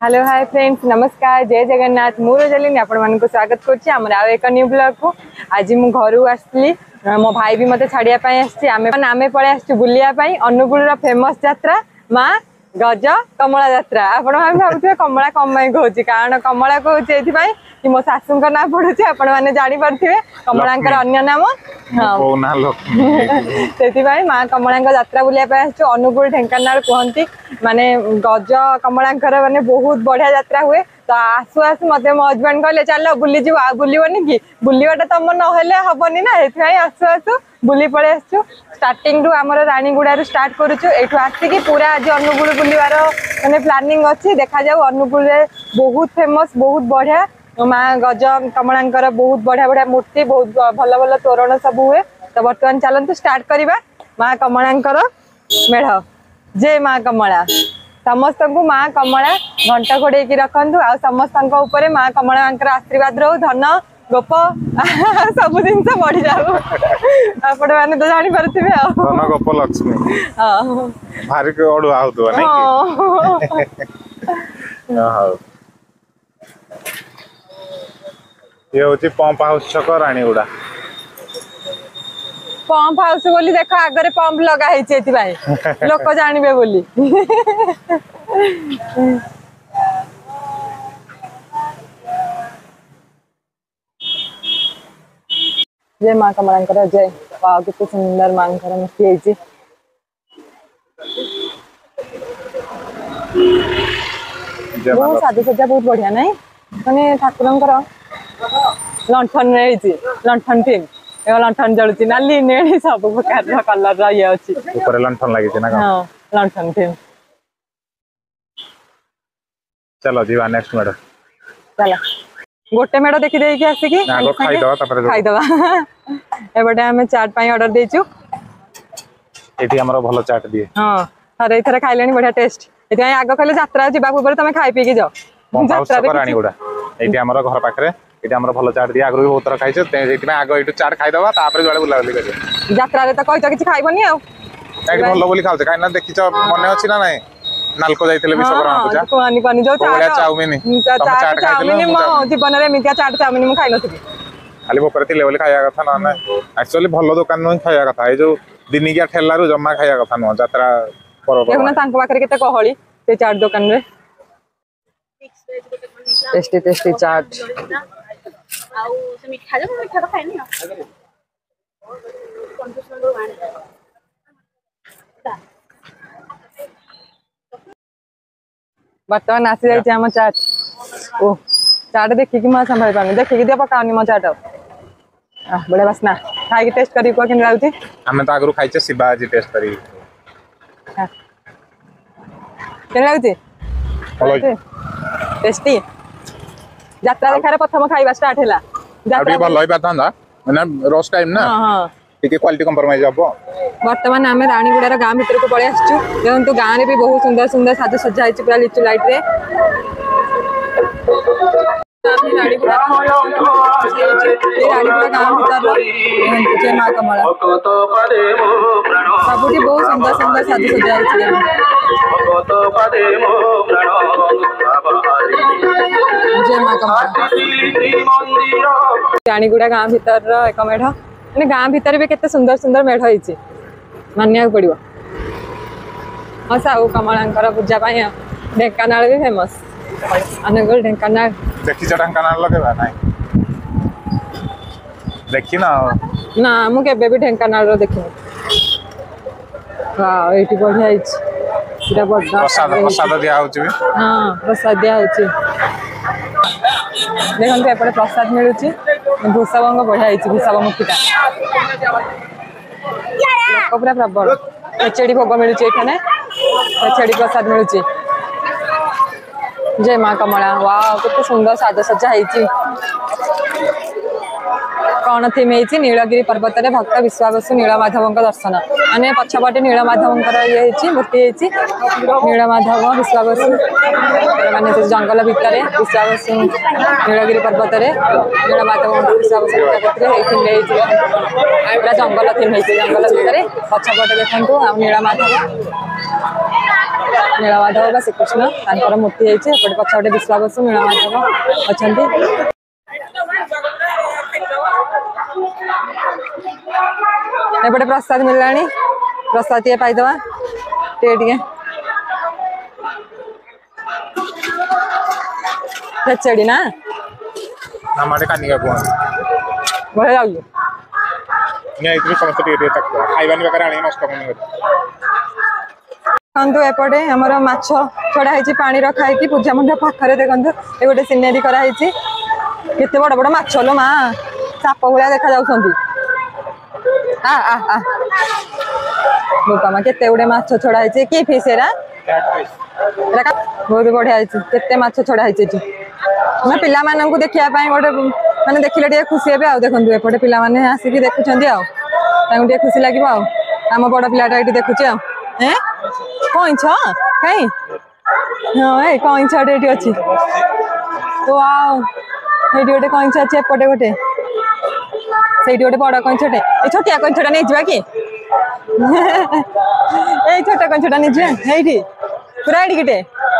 Hello hi friends नमस्कार जय जगन्नाथ मु रोजालिनी आपण मान को स्वागत करछि हमर आ एक न्यू ब्लॉग को। आज मु घरु आसली मो भाई भी मते छाड़िया पई आछि आमे पळे आछि बुलिया पई अनुगुल रो फेमस यात्रा मां गज कमला यात्रा। आपण मान भाबुथे कमला कमाई कहूछि कारण कमला कहूछि एथि पई कि मो सासु को ना पडुछि आपण माने जानि परथिबे कमलांकर अन्य नाम हां ना लक्ष्मी सेति पई मां कमलांकर यात्रा बुलिया पई आछि अनुगुल ढेंकानाल कहंती माने गज कमलांकर माने बहुत बढ़िया यात्रा हुए। तो आसु आसु मते मो हस्बैंड कहले चल बुली जीव आ बुलिवनी कि बुलिवाटा तम न हेले हबनी ना एथि आसु आसु बुली पळे आसु स्टार्टिंग रु हमर रानीगुडा रु स्टार्ट करूछु एठु आसी कि पूरा आज अनुगुल बुलिवार माने प्लानिंग अछि देखा जाऊ अनुगुल रे बहुत फेमस बहुत बढ़िया मां गज कमलांकर बहुत बढ़िया बढ़िया मूर्ति बहुत भल भल तोरण सब हुए। तो वर्तमान चलंतु स्टार्ट करिबा मां कमलांकर मेढ जय मां कमला समस्त को मां कमला घंटा घोड़े की रखु आ समस्त मां कमला आशीर्वाद रो धन गोप सब जिन बढ़ी जाऊ आपण माने तो जानि परथिबे आ धन गोप लक्ष्मी हां भारी के ओडुआ होतबा नै हां ये होची पंप हाउस छक रानीगुडा पंप हाउस बोली देखो आगरे पंप लगा है लोक जानवे बोली जय मां कमलांकर जय वाह कितने सुंदर मांकर मूर्ति है बहुत साज सज्जा बहुत बढ़िया नहीं माने ठाकुरंकर लंठन लंठन थीम लंठन जलुची नाली नेड़ी सब प्रकार कलर ये अछि ऊपर लंठन लागि छै ना हां लंठन थीम। चलो जीवा नेक्स्ट मेड चला गोटे मेड देखि दे कि आसी कि खाई दवा तापर खाई दवा एबडे हमें चाट पाई ऑर्डर देचु एठी हमरो भलो चाट दिए हां अरे इथरे खाइलेनी बढ़िया टेस्ट एठी आगो कहले यात्रा जीवा पूर्व तमे खाई पी के जाओ यात्रा रे रानीगुडा एठी हमरो घर पाखरे एठी हमरो भलो चाट दिए आगरो भी बहुत तरह खाइछ एठी में आगो एठु चाट खाई दवा तापर जोळे बुला बुली करे यात्रा रे त कहितो किछ खाइबनी आ एठी भलो बोली खाउछ काई ना देखिछ मने अछि ना नै नालको जाइतले विश्वकर्मा पूजा कोनी कोनी जो चाउमिन चाट चाउमिन मो जीवन रे मितिया चाट चाउमिन मु खाइ नथि खाली बोपर थिले बोली खाया कथा ना ना एक्चुअली भलो दुकान नु खाया कथा ए जो दिनिकिया ठेला रु जम्मा खाया कथा न यात्रा परब देखना तांको पाखरे केते कहळी ते चाट दुकान रे टेस्टी टेस्टी चाट आउ से मिठा तो खाइनी बर्तमान आसी जाइए आम चाट ओ चाट देखिकी मैं संभाल पानी देखिकी दिया पकानी मो चाट बड़े बासना खाई टेस्ट करी को केन लाउती हमें तो आगरु खाइछे शिवाजी टेस्ट करी केन लाउती टेस्टी यात्रा देखार प्रथम खाइबा स्टार्ट हैला यात्रा भलो होई पातांदा माने रोस्ट टाइम ना हां ठीक क्वालिटी कंप्रोमाइज हबो। वर्तमान आमे रानीगुडार गां भीतर को पळे आछछु देखंतु गां रे भी बहुत सुंदर सुंदर साज सज्जा हिच पूरा लिचु लाइट रे रानीगुडा गां भीतर जय मां कमला सबुठी बहुत सुंदर सुंदर साज सज्जा हिच जय मां कमला रानीगुडा गां भीतर एक मेढ माने गां भीतर भी केते सुंदर सुंदर मेढ हिची मानिया पड़िबो साहू कमलांकर पूजा पाई ढेंकानाल भी फेमस अनुगुल ढेंकानाल देखि छ ढेंकानाल लगेबा नाही देखि ना मु केबे भी ढेंकानाल रो देखिनी वाह एठी बढ़िया हिच पूरा बड्डा प्रसाद दिया होची हां प्रसाद दिया होची देखंतु एपटे प्रसाद मिलुची भूषावंग बढ़िया हिच भूषाव मुक्तिटा पूरा प्रबल खेचेड़ी भोग मिलूँ ये खेचेड़ी प्रसाद मिलूँ जय मां कमला वाह कितने सुंदर साज सज्जा है कौन थीम है नीलगिरी पर्वत में भक्त विश्वावसु नीलमाधव दर्शन माने पछपटे नीलमाधव ये मूर्ति नीलमाधव विश्वावसु माने जंगल भितर विश्वावसु नीलगिरी पर्वत में नीलमाधव विश्वावसु पूरा जंगल थीम जंगल भितर पछपटे देखु नीलमाधव नीलमाधव बा श्रीकृष्ण तांकर मूर्ति है एपटे पछपटे विश्वाबसु नीलमाधव अच्छा एपटे प्रसाद मिलला प्रसाद ये पाईदवा टे खेचड़ी ना बढ़िया लगे देखु एपटे आमर माछ छड़ा है पानी रखाई पूजा मंदिर पाखे देखु ये गोटे सिनेरी कराई केते बड़ बड़ माछ लो माँ साप भाया देखा बोपा केते गुड़े माछ छड़ा है कि फिश एरा बहुत बढ़िया केते माछ छड़ा है मैं पिला मानू देखा गोटे मैंने देखिले टे खुशी हे देखो एपटे पिला माने आसिक देखुं खुशी लगे आम बड़ पिलाटा ये देखुचे कईछ कहीं हाँ कईछटे ये अच्छी ये गोटे कईछ अच्छे एपटे गोटे से गोटे बड़ कईछटे ये छोटिया कईछटा नहीं जा कि छोट कईछटा नहीं जा पूरा ये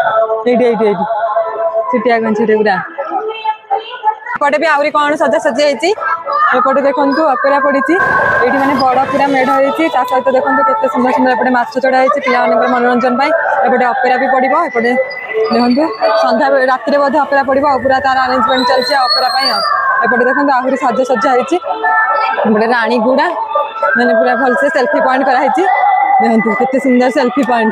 छोटिया कईछटे पूरा एपटे भी आहरी कौन सजा सजी है एपटे देखु अपेरा पड़ी ये मैंने बड़ पूरा मेढ़ होती सहित देखो केते सुंदर सुंदर एपटे माछ चढ़ा है पिला मनोरंजन एपटे अपेरा भी पड़ो एपटे देखो सन्ध्या राति बोधे अपेरा पड़ो पूरा तार अरेंजमेंट चलती अपेरा एपटे देखो आहरी सजा है गोटे रानीगुड़ा मैंने पूरा भलसे सेल्फी पॉइंट कराई देखो केते सुंदर selfie point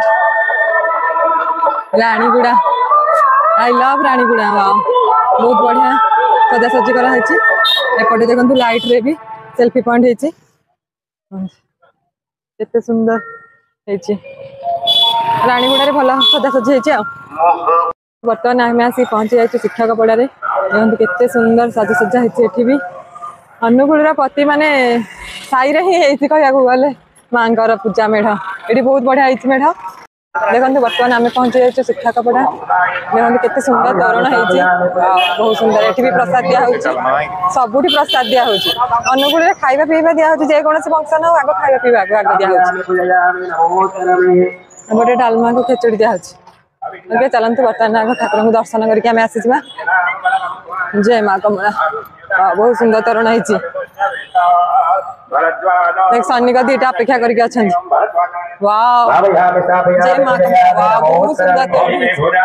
Raniguda I love Raniguda बहुत बढ़िया सजासजी कराई एपटे देखो लाइट रे भी सेल्फी पॉइंट है सुंदर रानीगुड़ा भल सजासजी है बर्तमान आम आसी पहुंची जाइए शिक्षक पड़ारे देखो केते सुंदर सजासजा है भी अनुकूल पति माने साई रे ही कहया गले माँ पूजा मेढ़ ये बहुत बढ़िया मेढ़ देखो बर्तमान आम पहुंची जाइए शिक्षा कपड़ा देखो केते सुंदर तोरण है बहुत सुंदर ये भी प्रसाद दिया सबुठ प्रसाद दिया अनुकूल खाଇବା पीवा दिया जेकोसी फंक्शन हो आग खाଇବା पीवा आग दिया गोटे डालमा को खेचड़ी दिया चलते बर्तमान आग ठाकुर को दर्शन करके आम आसी जय माँ कमला बहुत सुंदर तोरण है सैनिक दीटा अपेक्षा करके अच्छा जय माँ कमला बहुत सुंदर तोरण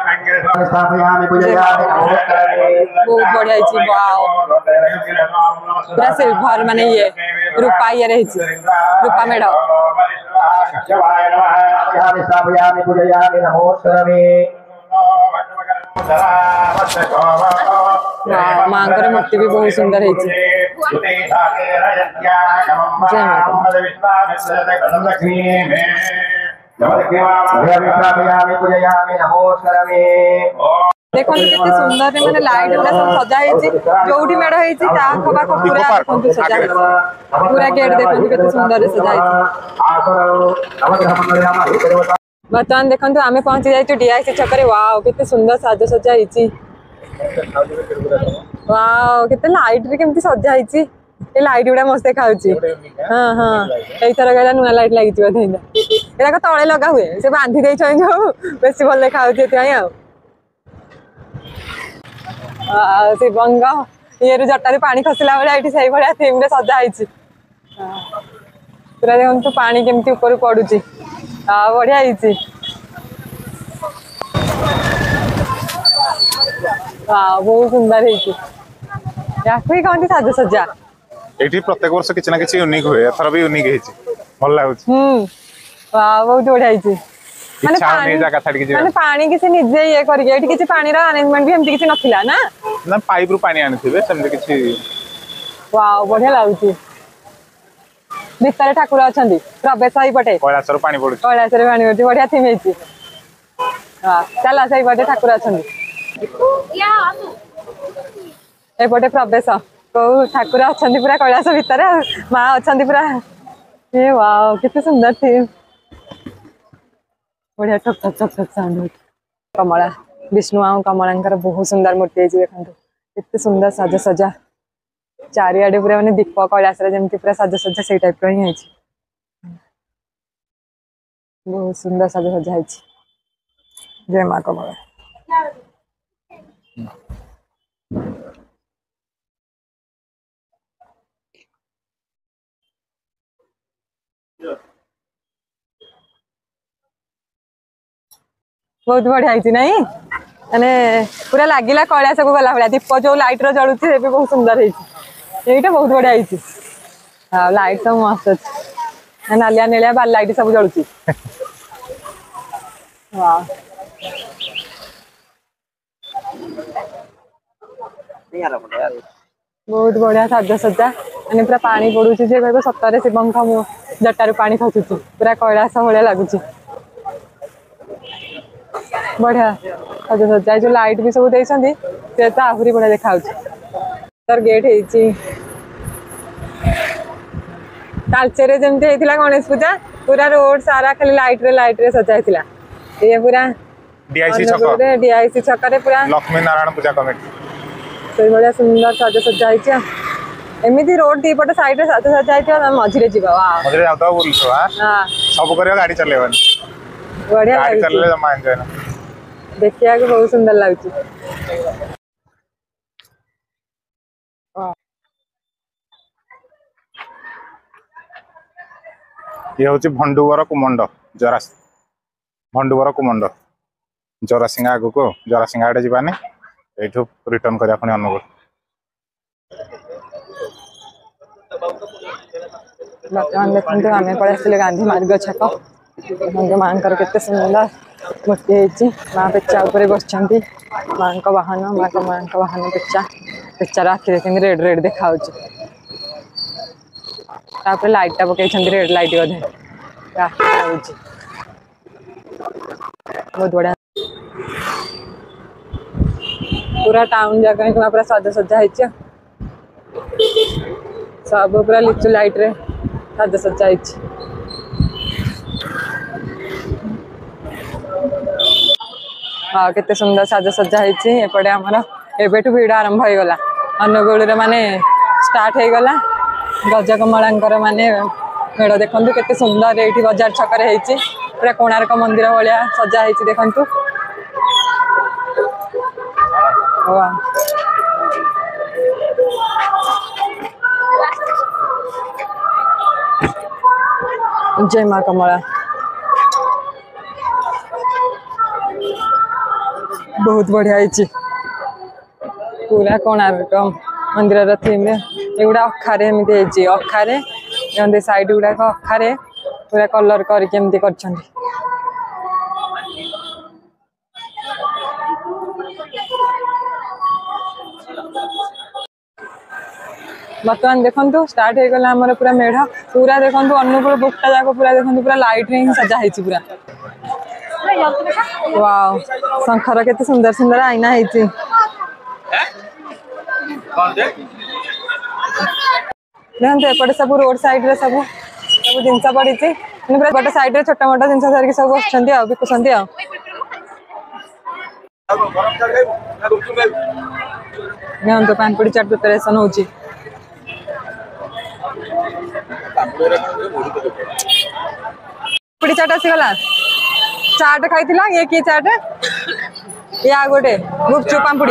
बहुत बढ़िया पूरा सिल्भर माने ये रूपा ये रूपा मेढ़ माँ मूर्ति भी बहुत सुंदर है देखो केते सुंदर मैंने लाइट गुड़ा सब सजा जो मेढ़ पूरा सजा पूरा गेट देखो केते सुंदर सजा बर्तमान देखो आम पहुंची जाइए डीआईसी छक वाओ केते सुंदर साजसजा वाओ केते लाइट रे केमती सजा ये लाइट गुड़ा मस्त देखा हाँ हाँ यथर गला नुआ लाइट लगी बोधे तले लगा हुए से बांधी दे जो बेस भल देखा शिवंग ये जटार पानी खसला भाई से भाया थीम रे सजा पूरा देखो पानी केमती ऊपर पड़ुची बढ़िया बहुत सुंदर है कहते साजसजा एठी प्रत्येक वर्ष किछि ना किछि यूनिक हुए एथर भी यूनिक हेछि भल लागुछि बहुत बढ़िया माने पानी किसी निजे ये करके एठी किछि पानी रा अरेंजमेंट भी हमति किछि नथिला ना ना पाइप रु पानी आनिथिबे सेमते किछि वाओ बढ़िया लागुछि भितर ठाकुर अछंती प्रवेश सही पटे कैलासर पानी पड़ुछि बढ़िया थीम हेछि चला सही पटे ठाकुर अछंती एपटे प्रवेश को ठाकुर अछंती पूरा कैलास भितर माँ अछंती पूरा ये वाओ केते सुंदर थीम बढ़िया ठक ठक ठक ठक साउंड कमला विष्णु आ कमलांकर बहुत सुंदर मूर्ति है देखो केते सुंदर साजसजा चारिआडे पूरा माने दीप कैलास जमी पूरा साजसजा से टाइप रही बहुत सुंदर साजसजा है जय माँ कमला। बहुत बढ़िया है नहीं माने पूरा लगिला कैलाश को गला भाया दीप जो लाइट रो जलुची से भी बहुत सुंदर है ये बहुत बढ़िया है। हाँ लाइट सब मस्त अच्छे नालिया नेलिया बाल लाइट सब जलुची। वाह बहुत बढ़िया साजसज्जा मैंने पूरा पानी पड़ू सतरे शिवंक जटारू पानी खसुची पूरा कैलाश भाया लगुच बढ़िया साजसज्जा जो लाइट भी सब देती तो आहरी बढ़िया देखा गेट है तालचेरे जमती होता गणेश पूजा पूरा रोड सारा खाली लाइट रे सजाई ये पूरा डीआईसी छक पूरा लक्ष्मी नारायण पूजा कमिटी से भाया सुंदर साजसज्जा है एमती रोड दीपट साइड सजा मझे जी सब गाड़ी चलेबनी बढ़िया गाड़ी चलले जमा एंजॉय ना देखिया बहुत सुंदर लगुच। ये हूँ भंडुवर कुमंड जरा भंडुवर कुमंड जरासिंगा आगु को जरासिंगा आड़े जानी ये रिटर्न करा पुणी अनुगुल बर्तमान देखते आम पड़े गांधी मार्ग छक गंगे माँ के सुंदर मूर्ति है माँ पेचा उपर बस माँ वाहन माँ वाहन पेचा पेचार आखि देखते रेड रेड देखा लाइट टा पकई रेड लाइट बोधे बहुत बढ़िया पूरा टाउन जगह पूरा साजसज्जा है सब पूरा लिचु लाइट रे साजसज्जा है। हाँ केते सुंदर साजसज्जा है एपटे आमर एबेठू भिड़ आरंभ हो गला अनुगुल माने स्टार्ट हो गला गजकमला माने मेढ़ देखु केते सुंदर ये बाजार छक पूरा कोणार्क मंदिर भाया सजा है देखु जय माँ कमला बहुत बढ़िया है पूरा कोणार्क मंदिर थीम एगुड़ा अखारे एमती अखारे साइड गुड़ाक अखारे पूरा कलर करके कर बर्तमान देखु स्टार्ट हो गला आमर पूरा मेढ़ पूरा देखु अनुकूल बुकटा जाक पूरा देखु पूरा लाइट रे सजा है पूरा वाव शंखर केते सुंदर सुंदर आईना है देखते एपटे सब रोड साइड रे सब जिनस पड़ी पूरा साइड रे छोटा मोटा जिन धरिक सब बस बिकुंट देखते पानपुड़ी चाट प्रिपेरेसन हो पुड़ी चाट आसीगला चाट खाई ये किए चाट या गोटे गुपचुप पापड़ी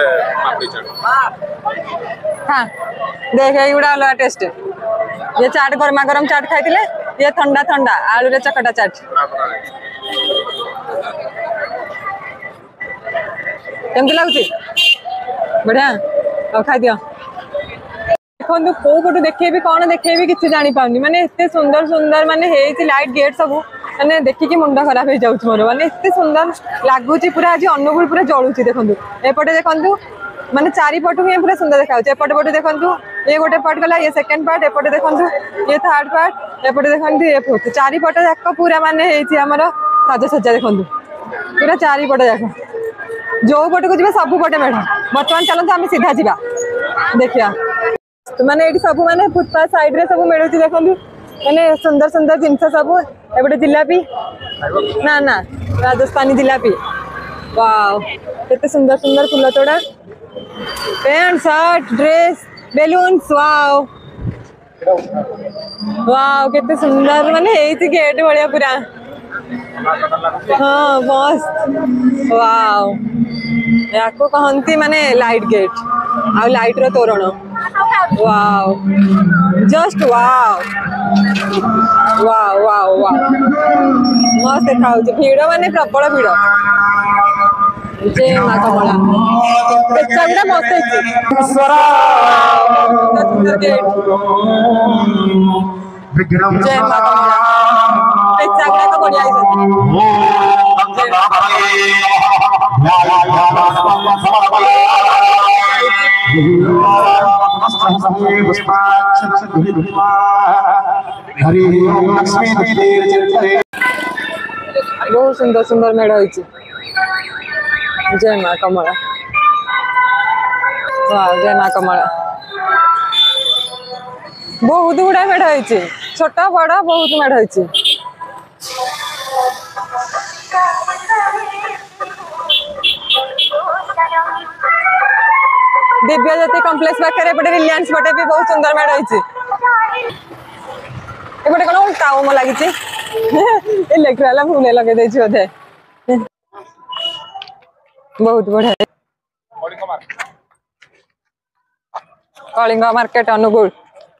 हाँ देख ये गुड़ा अलग टेस्ट ये चाट गरमा गरम चाट खाई ये ठंडा ठंडा आलू रे चकटा चाट केमती लगुच बढ़िया खाई दियो देखो कौ पटू देखेबी कौन देखेबी किसी जानी पाऊनी माने इतने सुंदर सुंदर माने है लाइट गेट सब माने देखिकी मुंड खराब हो जाउछ मोर माने इतने सुंदर लगुच पूरा आज अनुगुल पूरा जलुची देखु एपटे देखु माने चारिपटू ही पूरा सुंदर देखा एपटे पटे देखु ये गोटे पार्ट गला ये सेकंड पार्ट एपटे देखु ये थर्ड पार्ट एपटे देखु ये फोर्थ चारिपट जाक पूरा माने आमर साजसज्जा देखु पूरा चारिपट जाक जो पट को जी सब पटे मेढ़ बर्तमान चलते आम सीधा जा देखिया तो माने ये सब माने फुटपाथ साइड रे सब मिलूँ देखु माने सुंदर सुंदर जिनस सब एपटे जिलापी ना ना राजस्थानी जिलापी वाव केते सुंदर सुंदर फूल तोड़ा pant shirt dress balloons wow wow केते सुंदर माने गेट भाया पूरा हाँ मस्त वाओ या को कहंती माने लाइट गेट आ लाइट रो तोरण wow just wow wow wow wow मस्त देखा भीड़ माने प्रबल भीड़ जय माँ कमला पेचा गुड़ा मस्त जय माँ कमला पेचा गुड़ा तो बढ़िया बहुत सुंदर सुंदर मेढ़ होइछि जय माँ कमला वाह जय माँ कमला बहुत गुड़ा मेढ़ होइछि छोटा बड़ा बहुत मेढ़ होइछि दिव्य ज्योति कॉम्प्लेक्स पाखे एपटे रिलायंस पटे भी बहुत सुंदर मेढ़ होइछि एपटे कोन उल्टा ओम लागिछि इलेक्ट्रिकल फूले लगे देछि ओधे बहुत बढ़िया कलिंग मार्केट अनुगुल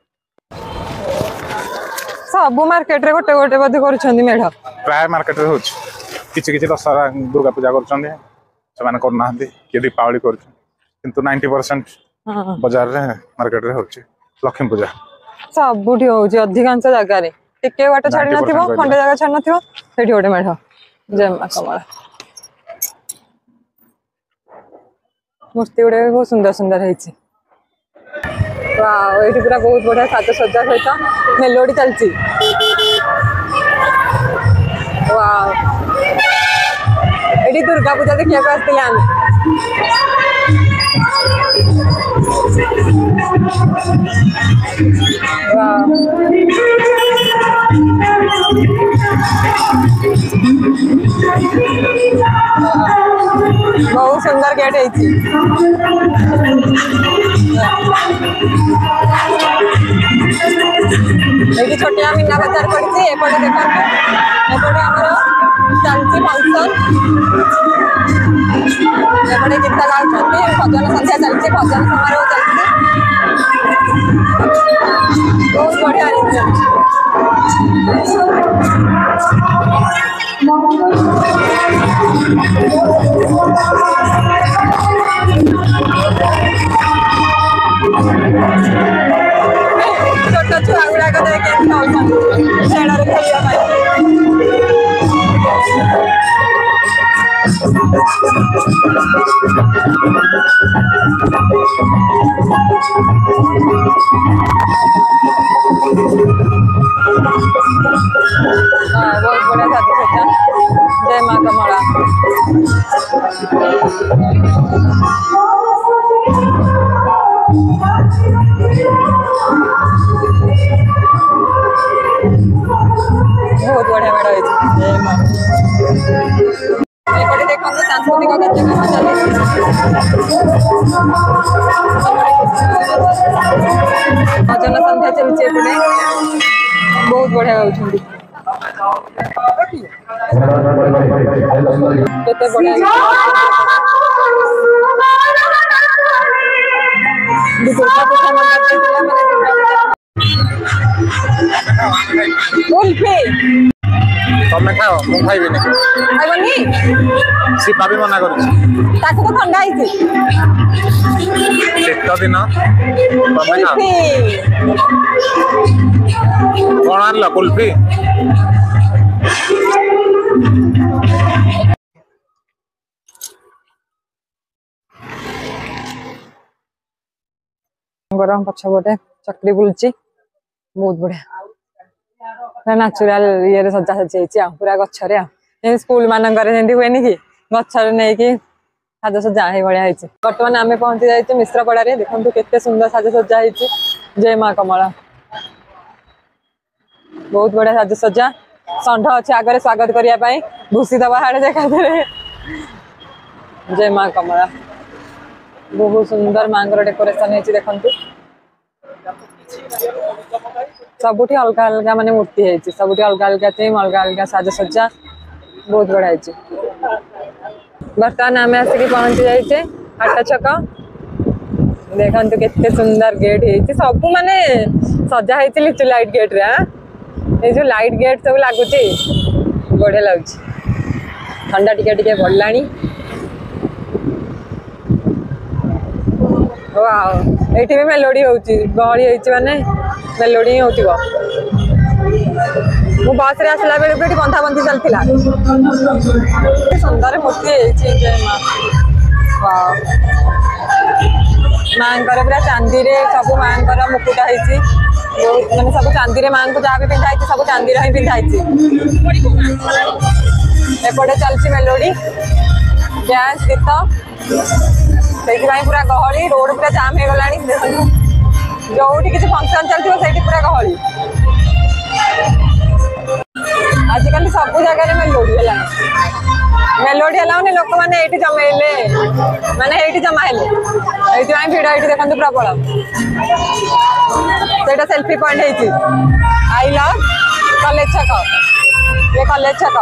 सब मार्केट रे गोटे गोटे बध करूछंदी मेढ़ प्राय मार्केट रे होछ किछि किछि दशहरा दुर्गा पूजा करूछंदी सेमाने करनाहंदी के दीपावली करूछ किंतु 90% बाजार रे मार्केट रे होछ लक्ष्मी पूजा सब बुठी होउची अधिकांश जगह रे टिके वाट छाडी नथिबो खंडे जगह छाडी नथिबो सेठी गोटे मेढ़ जय माँ कमला मूर्ति गुड़े बहुत सुंदर सुंदर है वाओ ये पूरा बहुत बढ़िया साज सज्जा सहित मेलोडी चलती वाओ ये दुर्गा पूजा देखिए आसते बहुत सुंदर गेट है छोटिया मीना बजार पड़ी एपटे देखो एपटे आमर चलती फंक्शन एपटे गीत गाँव भजन संध्या चलती भजन समारोह चलती बहुत बढ़िया छोट छुआ गुड़ाक खेल बहुत बढ़िया साज सज्जा जय माँ कमला बहुत बढ़िया मेढ़ होइछि जय माँ एपटे देखो सांस्कृतिक कार्यक्रम चलती भजन संध्या चलती एपटे बहुत बढ़िया गाउछंती केते बढ़िया दुर्गा पूजा मंडप माने दुर्गा पूजा कुल्फी तमे खाओ मु खाइबिनी खाइबनी सीपा भी मना करूछि ताको तो ठंडा आइछि शीत दिन तमे खा कोन आनला कुल्फी गरम पछपटे चक्री बुलची बहुत बढ़िया नाचुराल ये सजा सजी पूरा गचरे स्कूल मानक हुए कि गचर नहीं कि साज सजा भाया बर्तमान आम पहुंची जाइए मिश्रपड़ा देखो केते सुंदर साज सजा है जय माँ कमला बहुत बढ़िया साज सज्जा षंढ अच्छे आगे स्वागत करने भूसी दबा हाड़े देखा जय माँ कमला बहुत सुंदर माँ डेकोरेशन है देखु सबुठी अलग अलग माने मूर्ति है सबुठी अलग अलग थीम अलग अलग साज सज्जा बहुत बढ़िया है। बर्तमान आम आसिक पहुंची जाइए हाट छक देखो केते सुंदर गेट है सब माने सजा है लिचु लाइट गेट रे ये जो लाइट गेट सब लगुच बढ़िया लगुच ठंडा टिके टिके बढ़लानी वाओ एठी भी मेलोडी होउची गहली होइची माने मेलोडी होतिबो मु बस रे आसला बेले बेटी बंधा बंधी चलथिला सुंदर मूर्ति है जय मां वाओ मांकर पूरा चांदी रे सब मांकर मुकुटा है मैंने सब चांदी रे मां को जहाँ भी पिंधा सब चांदी रे ही पिंधा एपटे चलती मेलोडी डांस गीत से पूरा गहली रोड पूरा जाम हो गला जो किसी फंक्शन चलती से पूरा गहली आजिकल सब जगह मेलोडी है मेलोडी है लोक मैंने ये जमेले माने ये जमा है ये भिड़ ये देखते प्रबल से सेल्फी पॉइंट है आई लव कॉलेज छक ये कॉलेज छक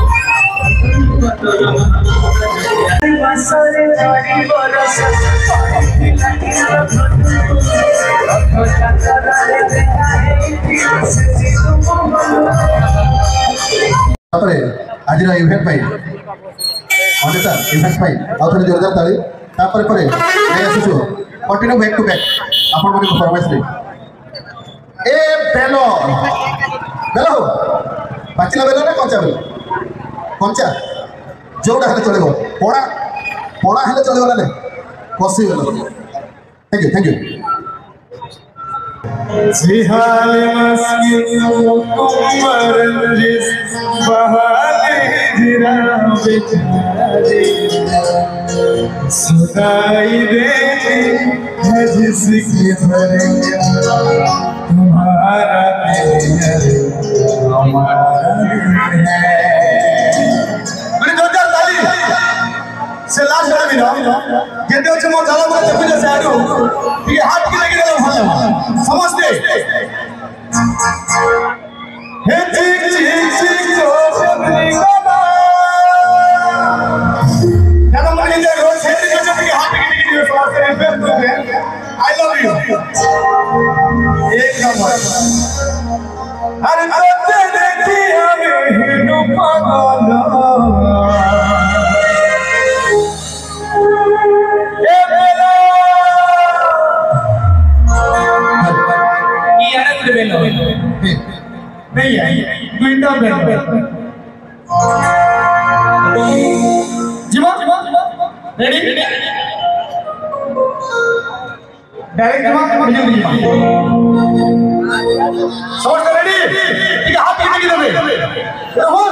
आज इवेंट पाई अनिता इवेंट पाई आउे जोरदार ताली तापर परे नै आसुछु कंटिन्यू बैक टू बैक आपण माने परफॉर्मेंस रे ए बेलो बेलो पाचिला बेलो ना कंचा जोड़ा हेले चलेबो पोड़ा हेले चलेबो ना कसी बेलो थैंक यू जिहाल मस्किन उमर जिस बहाले जिरा बेचारे सुनाई देती है जिसके भरे तुम्हारा हमारा है मेरी जोरदार ताली से लास्ट वाला भी ना कहते हो चमो झाला मुझे जब भी जैसे आडू ये हाथ की लगी रहा भाला समझते हे चिक चिक चिक जो बदली गला क्या तो मुझे जो रोज है जो जब के हाथ की लगी समझते हैं फिर तो आई लव यू एक नंबर अरे तो देखी हमें हिंदू पागल नहीं है विंडो बेल जीवा रेडी डायरेक्ट जीवा वीडियो जीवा शॉट रेडी ठीक है हाथ की देबे हो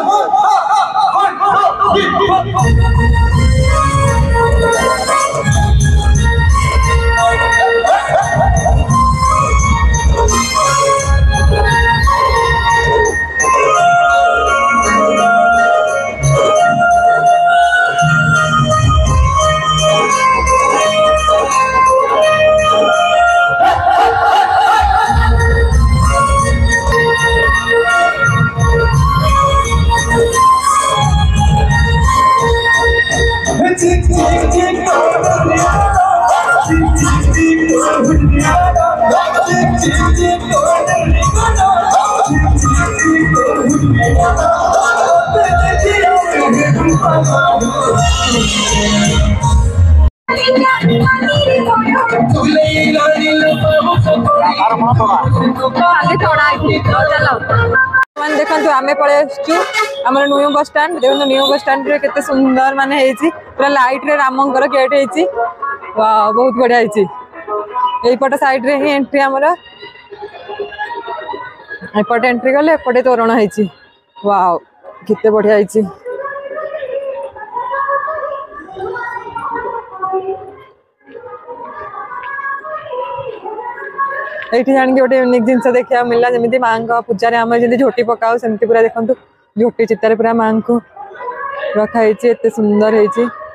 देखो आम पलि आम न्यू बस स्टैंड देखो न्यू बस स्टैंड केते सुंदर माने पूरा लाइट रे रामंकर गेट है बहुत बढ़िया यहीपट साइड रे ही एंट्री आमर एपटे एंट्री गले एपटे तोरण है वाओ केते बढ़िया है ये जान गोटे यूनिक जिनस देखा मिलला जमी माँ पूजा आम जमी झोटी पकाऊ सेमती पूरा देखो झोटी चित्तार पूरा माँ को रखाई एत सुंदर है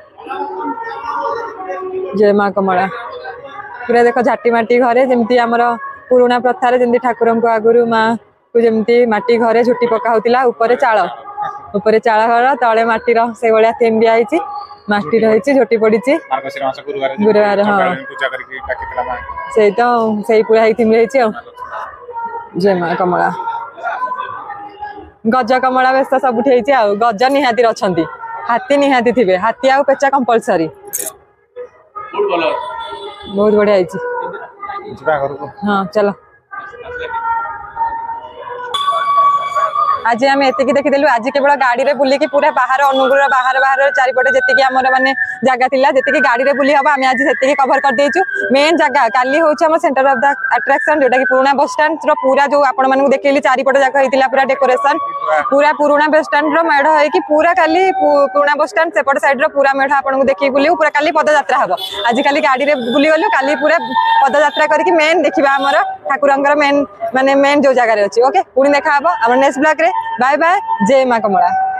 जय माँ कमला पूरा देख झाटी माटी घरे जमी आमर पुराणा प्रथार जमी ठाकुर को आगुरी माँ को जमी माटी घरे झोटी पका होता ऊपर चाल ऊपर चाल घर तले माटीर से भाया थीम दिखाई माटी रही झोटी पड़ी गुरुवार हाँ से तो से पूरा थीम रही जय माँ कमला गज कमला बेस सब गज निहाती अच्छा हाथी निहाती थे हाथी आउ पेचा कंपलसरी बहुत बढ़िया हाँ चलो आज आम एति देखीदेलु आज केवल गाड़ी में बुलिकी पूरा बाहर अनुगुल बाहर बाहर चारिपटे जी आम माने जगह थिला जी गाड़ी में बुली हम आम आज से कभर कर देचु मेन जगह काली हूँ आम सेंटर ऑफ द अट्रैक्शन जोटा कि पुराना बस स्टैंड पूरा जो आपण मानू देखली चारिपट जाक होता पूरा डेकोरेशन पूरा पुराना बस स्टैंड मेढ़ है पूरा काली पुराना बस स्टैंड सेपट साइड पूरा मेढ़ आपको देखिए बुलू पूरा काली पदयात्रा हम आज काली गाड़ी में बुली गलु काली पूरा पदयात्रा करके मेन देखा आमर ठाकुर मेन माने मेन जो जगह अच्छी ओके पुणी देखा हम आम नेक्स्ट ब्लॉग रे बाय बाय जय माँ कमला।